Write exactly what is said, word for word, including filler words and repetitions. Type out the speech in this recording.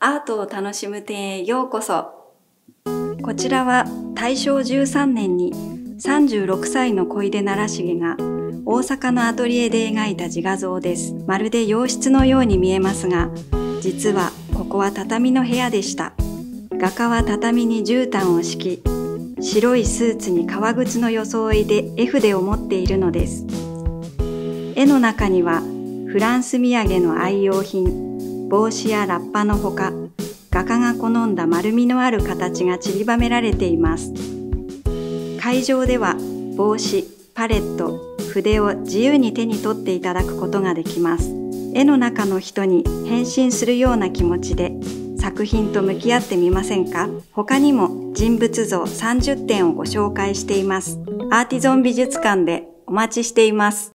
アートを楽しむ点へようこそ。こちらは大正じゅうさんねんにさんじゅうろくさいの小出奈良重が大阪のアトリエで描いた自画像です。まるで洋室のように見えますが、実はここは畳の部屋でした。画家は畳に絨毯を敷き、白いスーツに革靴の装いで絵筆を持っているのです。絵の中にはフランス土産の愛用品、帽子やラッパのほか、画家が好んだ丸みのある形が散りばめられています。会場では帽子、パレット、筆を自由に手に取っていただくことができます。絵の中の人に変身するような気持ちで作品と向き合ってみませんか？他にも人物像さんじゅってんをご紹介しています。アーティゾン美術館でお待ちしています。